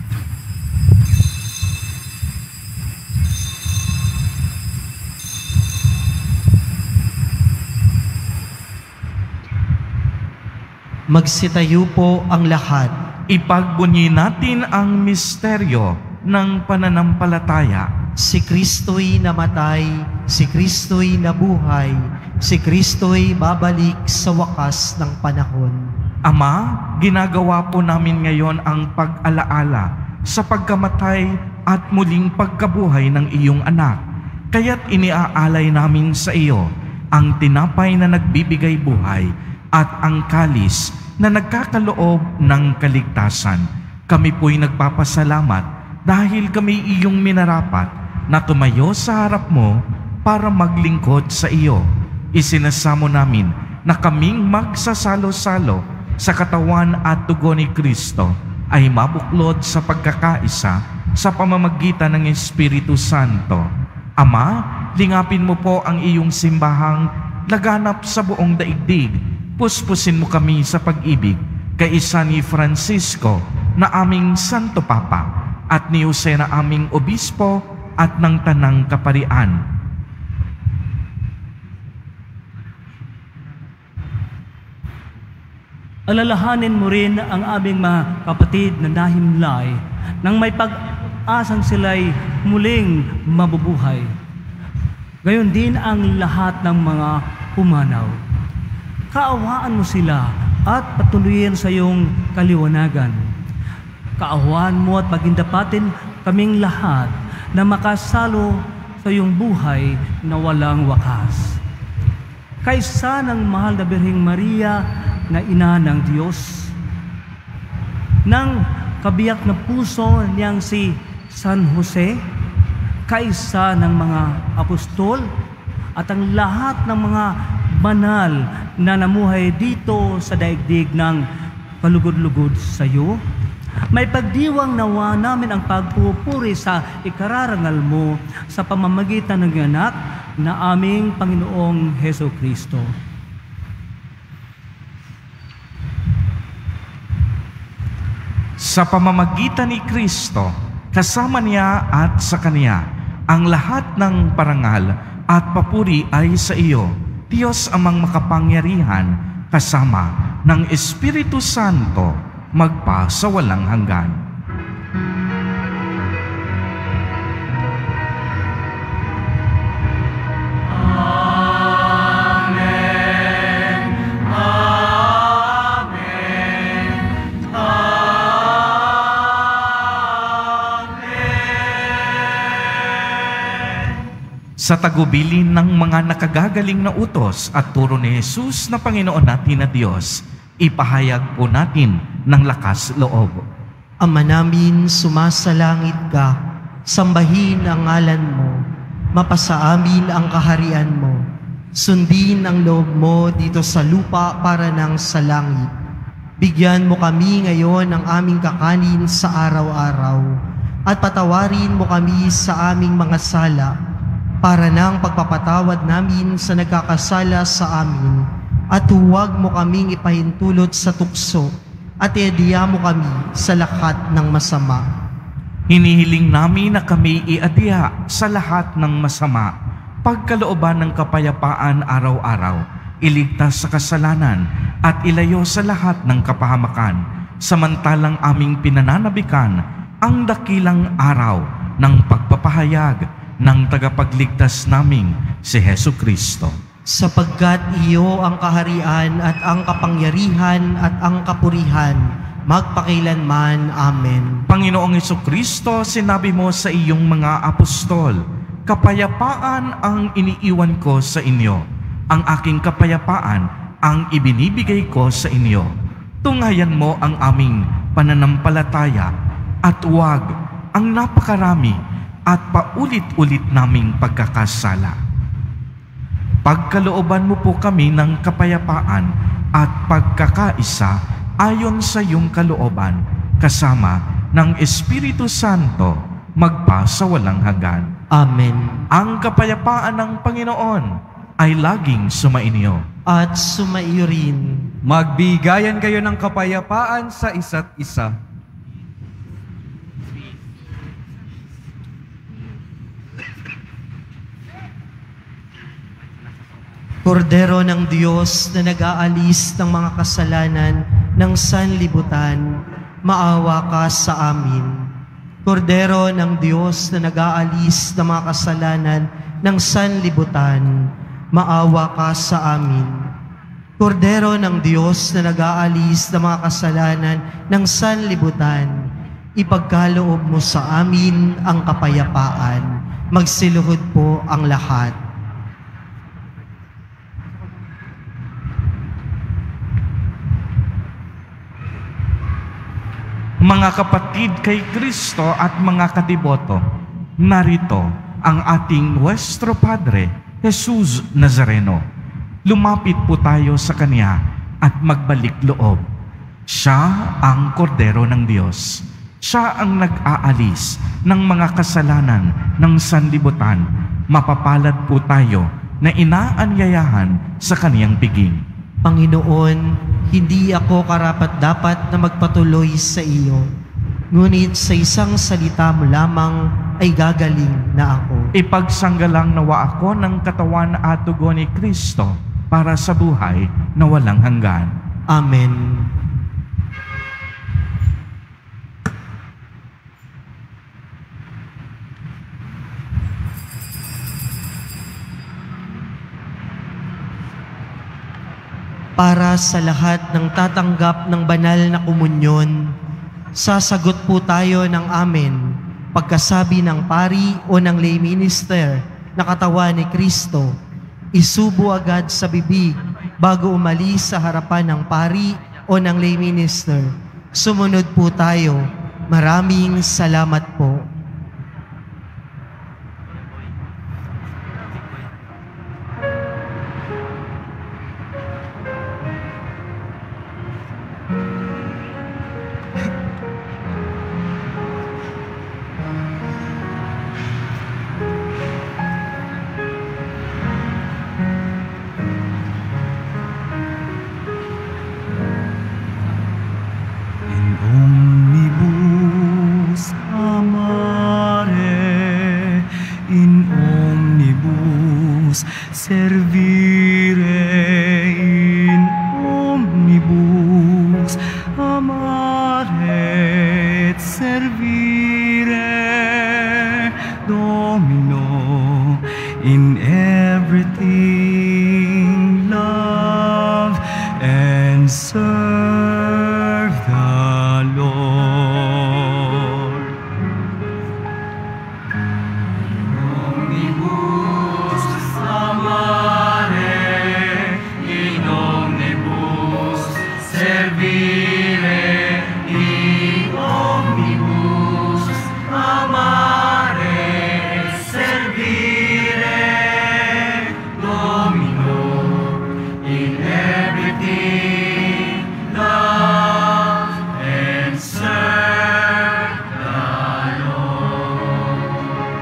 Magsitayo po ang lahat. Ipagbunyi natin ang misteryo ng pananampalataya. Si Kristo'y namatay, si Kristo'y nabuhay, si Kristo'y babalik sa wakas ng panahon. Ama, ginagawa po namin ngayon ang pag-alaala sa pagkamatay at muling pagkabuhay ng iyong anak. Kaya't iniaalay namin sa iyo ang tinapay na nagbibigay buhay at ang kalis na nagkakaloob ng kaligtasan. Kami po'y nagpapasalamat dahil kami iyong minarapat na tumayo sa harap mo para maglingkod sa iyo. Isinasamo namin na kaming magsasalo-salo sa katawan at dugo ni Kristo ay mabuklod sa pagkakaisa sa pamamagitan ng Espiritu Santo. Ama, lingapin mo po ang iyong simbahang laganap sa buong daigdig. Puspusin mo kami sa pag-ibig kay isa ni Francisco na aming Santo Papa at ni Jose na aming Obispo at ng Tanang Kaparian. Alalahanin mo rin ang aming mga kapatid na nahimlay nang may pag-asang sila'y muling mabubuhay. Gayon din ang lahat ng mga pumanaw. Kaawaan mo sila at patuloyin sa iyong kaliwanagan. Kaawaan mo at pagindapatin kaming lahat na makasalo sa iyong buhay na walang wakas. Kaysa ng mahal na Birheng Maria na ina ng Diyos, ng kabiyak na puso niyang si San Jose, kaysa ng mga apostol at ang lahat ng mga banal na namuhay dito sa daigdig ng kalugod-lugod sa iyo. May pagdiwang nawa namin ang pagpupuri sa ikararangal mo sa pamamagitan ng anak na aming Panginoong Heso Kristo. Sa pamamagitan ni Kristo, kasama niya at sa Kanya, ang lahat ng parangal at papuri ay sa iyo, Diyos amang makapangyarihan, kasama ng Espiritu Santo, magpa sa walang hanggan. Sa tagubilin ng mga nakagagaling na utos at turo ni Jesus na Panginoon natin na Diyos, ipahayag po natin ng lakas loob. Ama namin, sumasalangit ka, sambahin ang ngalan mo, mapasa amin ang kaharian mo, sundin ang loob mo dito sa lupa para ng sa langit. Bigyan mo kami ngayon ng aming kakanin sa araw-araw, at patawarin mo kami sa aming mga sala, para ng pagpapatawad namin sa nagkakasala sa amin, at huwag mo kaming ipahintulot sa tukso, at iadya mo kami sa lahat ng masama. Hinihiling namin na kami iadya sa lahat ng masama, pagkalooban ng kapayapaan araw-araw, iligtas sa kasalanan, at ilayo sa lahat ng kapahamakan, samantalang aming pinananabikan ang dakilang araw ng pagpapahayag ng tagapagligtas naming si Hesu Kristo. Sapagkat iyo ang kaharian at ang kapangyarihan at ang kapurihan, magpakailanman. Amen. Panginoong Hesu Kristo, sinabi mo sa iyong mga apostol, kapayapaan ang iniiwan ko sa inyo, ang aking kapayapaan ang ibinibigay ko sa inyo. Tunghayan mo ang aming pananampalataya at huwag ang napakarami at paulit-ulit naming pagkakasala. Pagkalooban mo po kami ng kapayapaan at pagkakaisa ayon sa iyong kalooban, kasama ng Espiritu Santo, magpa sa walang hanggan. Amen. Ang kapayapaan ng Panginoon ay laging sumainyo. At sumaiyo rin. Magbigayan kayo ng kapayapaan sa isa't isa. Kordero ng Diyos na nag-aalis ng mga kasalanan ng sanlibutan, maawa ka sa amin. Kordero ng Diyos na nag-aalis ng mga kasalanan ng sanlibutan, maawa ka sa amin. Kordero ng Diyos na nag-aalis ng mga kasalanan ng sanlibutan, ipagkaloob mo sa amin ang kapayapaan. Magsiluhod po ang lahat. Mga kapatid kay Kristo at mga kadiboto, narito ang ating Nuestro Padre, Jesus Nazareno. Lumapit po tayo sa Kanya at magbalik loob. Siya ang Kordero ng Diyos. Siya ang nag-aalis ng mga kasalanan ng sanlibutan. Mapapalad po tayo na inaanyayahan sa Kaniyang piging. Panginoon, hindi ako karapat-dapat na magpatuloy sa iyo. Ngunit sa isang salita mo lamang ay gagaling na ako. Ipagsanggalang nawa ako ng katawan at dugo ni Kristo para sa buhay na walang hanggan. Amen. Para sa lahat ng tatanggap ng banal na komunyon, sasagot po tayo ng amen pagkasabi ng pari o ng lay minister na katawan ni Kristo. Isubo agad sa bibig bago umalis sa harapan ng pari o ng lay minister. Sumunod po tayo. Maraming salamat po. omnibus servire, in omnibus amare et servire, Domino, in everything love and serve the Lord. Omnibus amare, in omnibus servire, in omnibus amare et servire, Domino, in everything love and serve the Lord.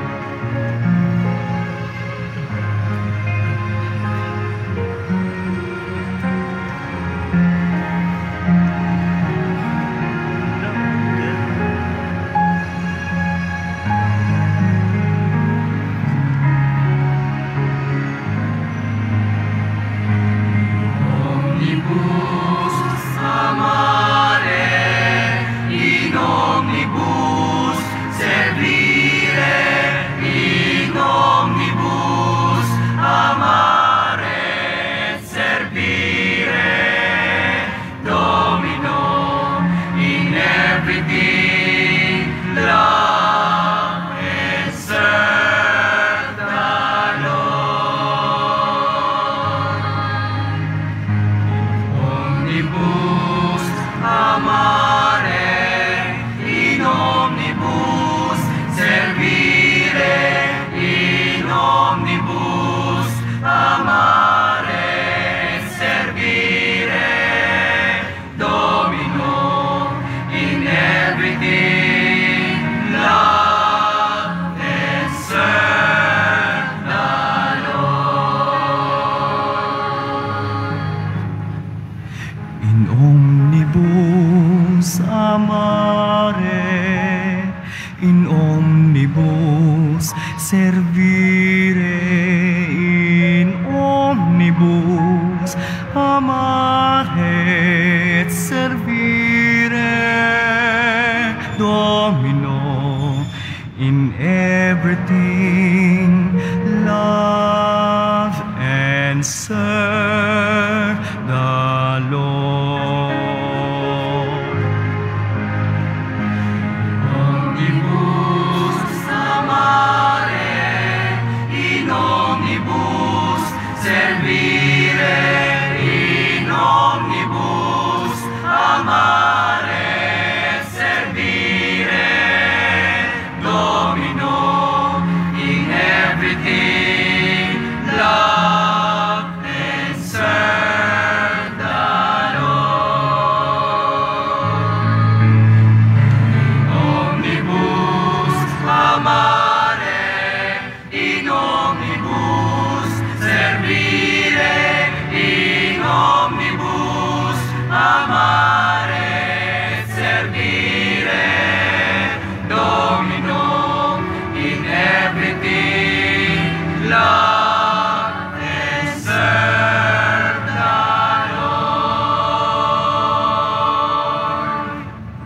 Omnibus amare, in omnibus servire, in omnibus amare et servire, Domino, in everything love and serve the Lord. Omnibus amare, in omnibus servire, in omnibus amare et servire, Domino, in everything love and serve the Lord. In omnibus amare, in omnibus servire, in omnibus amare et servire, Domino, in everything love and serve the Lord. Omnibus amare, in omnibus servire, in omnibus amare et servire, Domino, in everything love and serve the Lord. Omnibus amare, in omnibus servire, in omnibus amare et servire, Domino, in everything love and serve the Lord.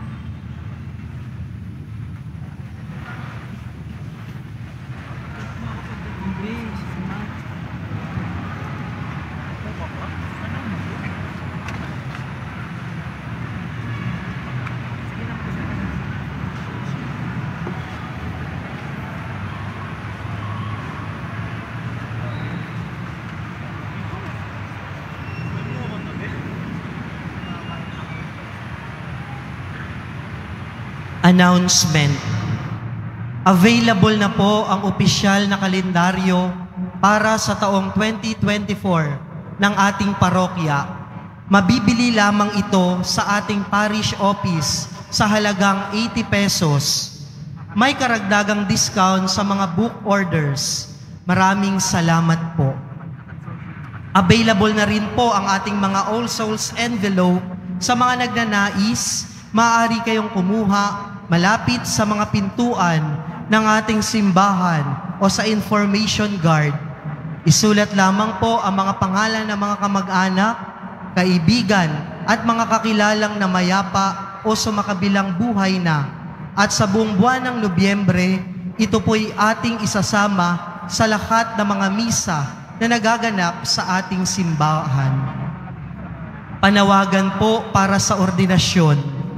Announcement. Available na po ang opisyal na kalendaryo para sa taong 2024 ng ating parokya. Mabibili lamang ito sa ating parish office sa halagang 80 pesos. May karagdagang discount sa mga book orders. Maraming salamat po. Available na rin po ang ating mga All Souls envelope sa mga nagnanais. Maaari kayong kumuha malapit sa mga pintuan ng ating simbahan o sa information guard. Isulat lamang po ang mga pangalan ng mga kamag-anak, kaibigan, at mga kakilalang na mayapa o sumakabilang buhay na. At sa buong buwan ng Nobyembre, ito po'y ating isasama sa lahat ng mga misa na nagaganap sa ating simbahan. Panawagan po para sa ordinasyon.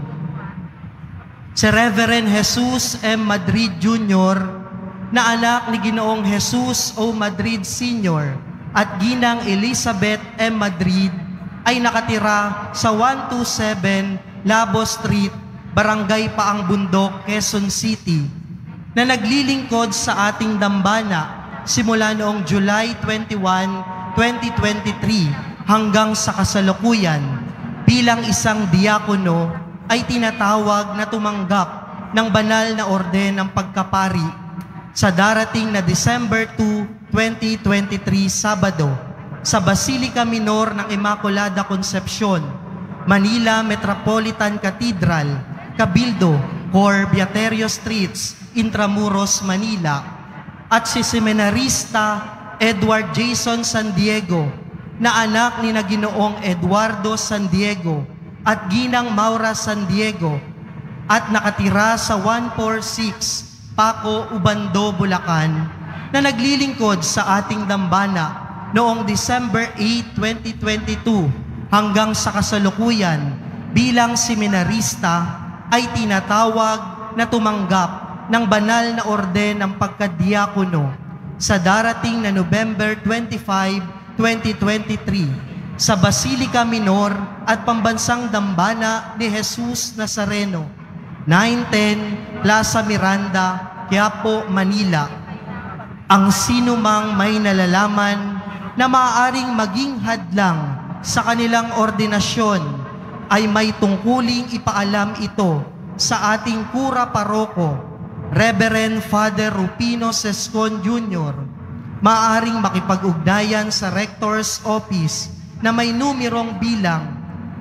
Si Reverend Jesus M. Madrid Jr., na anak ni Ginoong Jesus O. Madrid Sr. at Ginang Elizabeth M. Madrid, ay nakatira sa 127 Labo Street, Barangay Paang Bundok, Quezon City, na naglilingkod sa ating dambana simula noong July 21, 2023 hanggang sa kasalukuyan bilang isang diakono ay tinatawag na tumanggap ng banal na orden ng pagkapari sa darating na December 2, 2023 Sabado sa Basilica Minor ng Immaculada Concepcion, Manila Metropolitan Cathedral, Cabildo, Cor Beaterio Streets, Intramuros, Manila, at si Seminarista Edward Jason San Diego, na anak ni Ginoong Eduardo San Diego at Ginang Maura San Diego, at nakatira sa 146 Paco, Ubando, Bulacan, na naglilingkod sa ating dambana noong December 8, 2022 hanggang sa kasalukuyan bilang seminarista, ay tinatawag na tumanggap ng banal na orden ng pagkadiakono sa darating na November 25, 2023 sa Basilica Minor at Pambansang Dambana ni Jesus Nazareno, 910 Plaza Miranda, Quiapo, Manila. Ang sinumang may nalalaman na maaaring maging hadlang sa kanilang ordinasyon ay may tungkuling ipaalam ito sa ating Kura Paroko, Reverend Father Rupino Sescon Jr. Maaaring makipag-ugnayan sa Rector's Office na may numerong bilang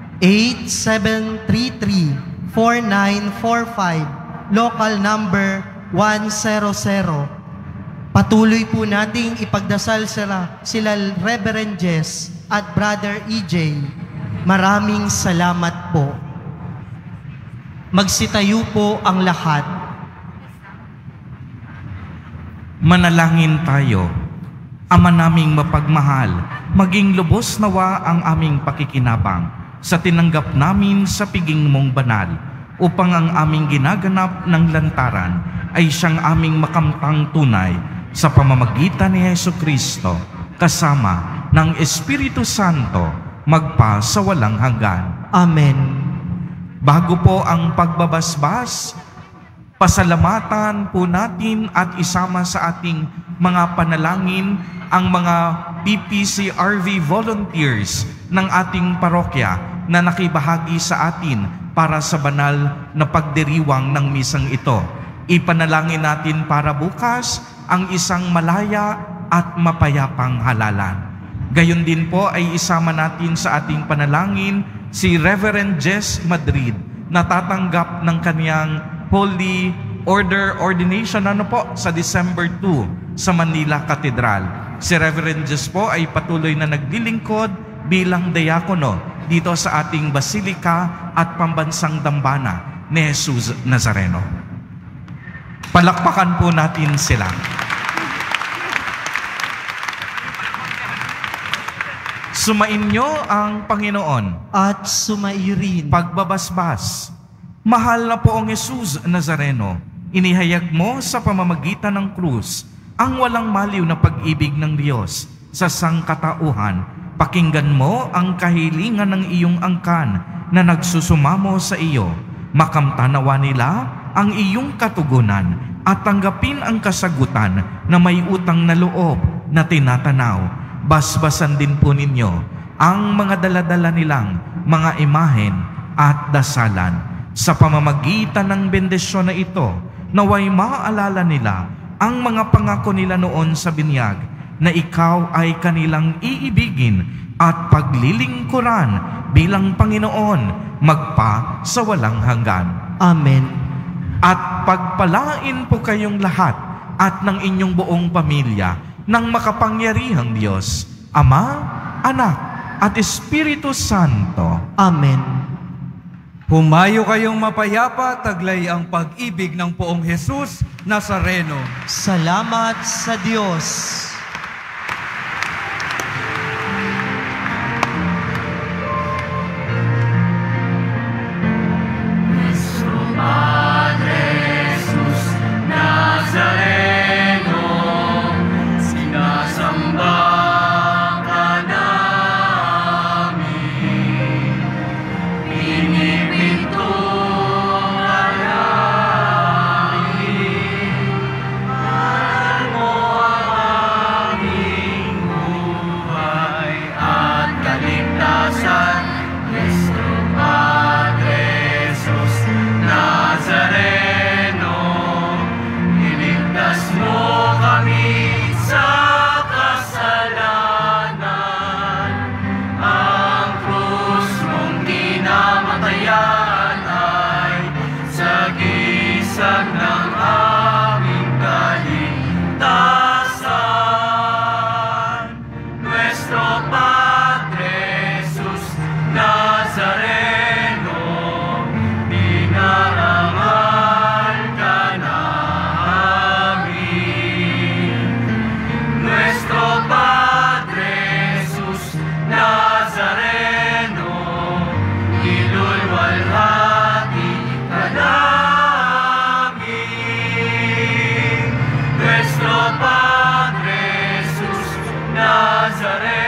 8733-4945, local number 100. Patuloy po nating ipagdasal sila Reverend Jess at Brother EJ. Maraming salamat po. Magsitayo po ang lahat. Manalangin tayo. Ama naming mapagmahal, maging lubos nawa ang aming pakikinabang sa tinanggap namin sa piging mong banal, upang ang aming ginaganap ng lantaran ay siyang aming makamtang tunay sa pamamagitan ni Jesucristo, kasama ng Espiritu Santo, magpa sa walang hanggan. Amen. Bago po ang pagbabasbas, pasalamatan po natin at isama sa ating mga panalangin ang mga PPCRV volunteers ng ating parokya na nakibahagi sa atin para sa banal na pagdiriwang ng misang ito. Ipanalangin natin para bukas ang isang malaya at mapayapang halalan. Gayon din po ay isama natin sa ating panalangin si Reverend Jess Madrid na tatanggap ng kaniyang Holy Order Ordination sa December 2 sa Manila Cathedral. Si Reverend Jess po ay patuloy na naglilingkod bilang diakono dito sa ating Basilica at Pambansang Dambana ni Jesus Nazareno. Palakpakan po natin sila. Sumainyo ang Panginoon. At sumairin. Pagbabasbas. Mahal na poong Jesus Nazareno, inihayag mo sa pamamagitan ng krus ang walang maliw na pag-ibig ng Diyos sa sangkatauhan. Pakinggan mo ang kahilingan ng iyong angkan na nagsusumamo sa iyo. Makamtanawa nila ang iyong katugunan at tanggapin ang kasagutan na may utang na loob na tinatanaw. Basbasan din po ninyo ang mga daladala nilang mga imahen at dasalan. Sa pamamagitan ng bendisyon na ito, naway maaalala nila ang mga pangako nila noon sa binyag na ikaw ay kanilang iibigin at paglilingkuran bilang Panginoon magpa sa walang hanggan. Amen. At pagpalain po kayong lahat at ng inyong buong pamilya ng makapangyarihang Diyos, Ama, Anak, at Espiritu Santo. Amen. Humayo kayong mapayapa, taglay ang pag-ibig ng poong Jesus Nazareno. Salamat sa Diyos. Nuestro Padre Jesús Nazareno.